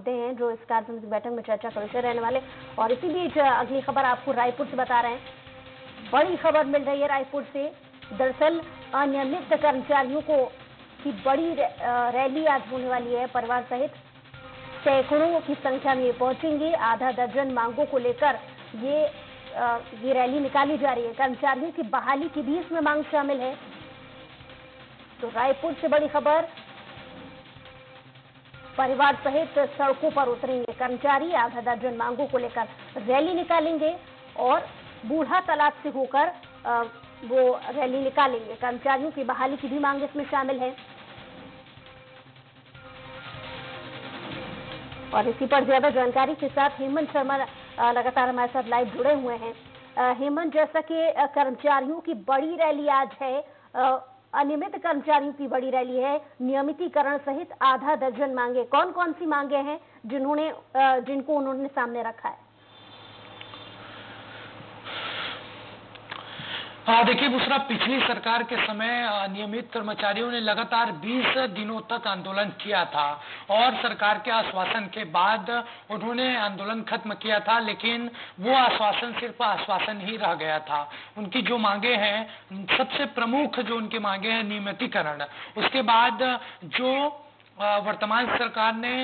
मुद्दे हैं जो इस कार्य समिति बैठक में चर्चा का विषय रहने वाले। और इसी बीच अगली खबर आपको रायपुर से बता रहे हैं। बड़ी खबर मिल रही है रायपुर से। दरअसल अनियमित कर्मचारियों की बड़ी रैली आज होने वाली है। परिवार सहित सैकड़ों की संख्या में पहुंचेंगे। आधा दर्जन मांगों को लेकर ये रैली निकाली जा रही है। कर्मचारियों की बहाली की भी इसमें मांग शामिल है। तो रायपुर से बड़ी खबर, परिवार सहित सड़कों पर उतरेंगे कर्मचारी। आधा दर्जन मांगों को लेकर रैली निकालेंगे और बूढ़ा तालाब से होकर वो रैली निकालेंगे। कर्मचारियों की बहाली की भी मांग इसमें शामिल है। और इसी पर ज्यादा जानकारी के साथ हेमंत शर्मा लगातार हमारे साथ लाइव जुड़े हुए हैं। हेमंत, जैसा कि कर्मचारियों की बड़ी रैली आज है, अनियमित कर्मचारियों की बड़ी रैली है, नियमितीकरण सहित आधा दर्जन मांगे, कौन कौन सी मांगे हैं जिनको उन्होंने सामने रखा है? देखिए बुशरा, पिछली सरकार के समय नियमित कर्मचारियों ने लगातार 20 दिनों तक आंदोलन किया था और सरकार के आश्वासन के बाद उन्होंने आंदोलन खत्म किया था, लेकिन वो आश्वासन सिर्फ आश्वासन ही रह गया था। उनकी जो मांगे हैं, सबसे प्रमुख जो उनकी मांगे हैं नियमितीकरण। उसके बाद जो वर्तमान सरकार ने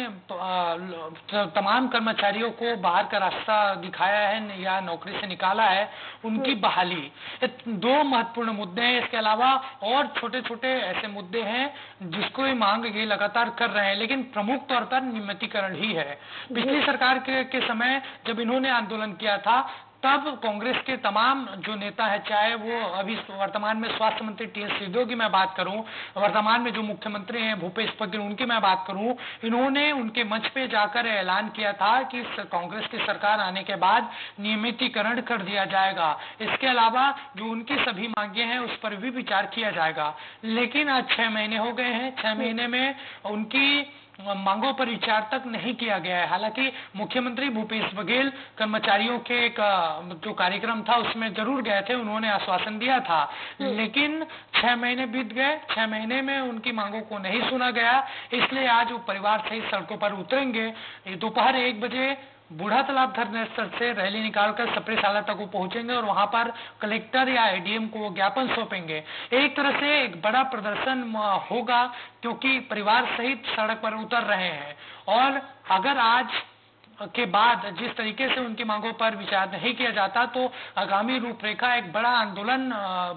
तमाम कर्मचारियों को बाहर का रास्ता दिखाया है या नौकरी से निकाला है, उनकी बहाली। दो महत्वपूर्ण मुद्दे हैं। इसके अलावा और छोटे छोटे ऐसे मुद्दे हैं जिसको ये मांग ये लगातार कर रहे हैं, लेकिन प्रमुख तौर पर नियमितीकरण ही है। पिछली सरकार के समय जब इन्होंने आंदोलन किया था, तब कांग्रेस के तमाम जो नेता है, चाहे वो अभी वर्तमान में स्वास्थ्य मंत्री टी.एस. सिंहदेव की मैं बात करूं, वर्तमान में जो मुख्यमंत्री हैं भूपेश बघेल, उनकी मैं बात करूं, इन्होंने उनके मंच पे जाकर ऐलान किया था कि कांग्रेस की सरकार आने के बाद नियमितीकरण कर दिया जाएगा। इसके अलावा जो उनकी सभी मांगे हैं उस पर भी विचार किया जाएगा। लेकिन आज 6 महीने हो गए हैं। 6 महीने में उनकी मांगों पर विचार तक नहीं किया गया है। हालांकि मुख्यमंत्री भूपेश बघेल कर्मचारियों के एक जो कार्यक्रम था उसमें जरूर गए थे, उन्होंने आश्वासन दिया था, लेकिन 6 महीने बीत गए। 6 महीने में उनकी मांगों को नहीं सुना गया। इसलिए आज वो परिवार सहित सड़कों पर उतरेंगे। दोपहर 1 बजे बूढ़ा तालाब धरने स्थल से रैली निकालकर सप्रेशाला तक वो पहुंचेंगे और वहां पर कलेक्टर या एडीएम को ज्ञापन सौंपेंगे। एक तरह से एक बड़ा प्रदर्शन होगा, क्योंकि परिवार सहित सड़क पर उतर रहे हैं। और अगर आज के बाद जिस तरीके से उनकी मांगों पर विचार नहीं किया जाता, तो आगामी रूपरेखा एक बड़ा आंदोलन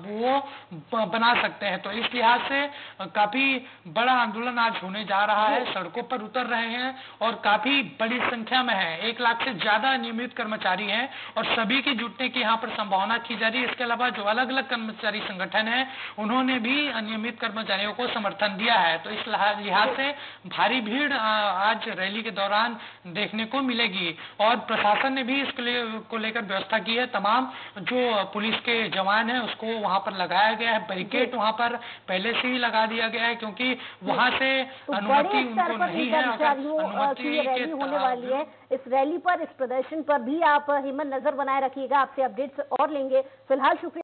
वो बना सकते हैं। तो इस लिहाज से काफी बड़ा आंदोलन आज होने जा रहा है। सड़कों पर उतर रहे हैं और काफी बड़ी संख्या में है। 1 लाख से ज्यादा नियमित कर्मचारी हैं और सभी की जुटने की यहाँ पर संभावना की जा रही है। इसके अलावा जो अलग अलग कर्मचारी संगठन है, उन्होंने भी अनियमित कर्मचारियों को समर्थन दिया है। तो इस लिहाज से भारी भीड़ आज रैली के दौरान देखने को मिलेगी। और प्रशासन ने भी इसको लेकर व्यवस्था की है। तमाम जो पुलिस के जवान हैं उसको वहां पर लगाया गया है। बैरिकेड वहां पर पहले से ही लगा दिया गया है, क्योंकि वहां से अनुमति उनको नहीं है। अनुमति रैली होने वाली है। इस रैली पर, इस प्रदर्शन पर भी आप हेमंत नजर बनाए रखिएगा। आपसे अपडेट्स और लेंगे। फिलहाल शुक्रिया।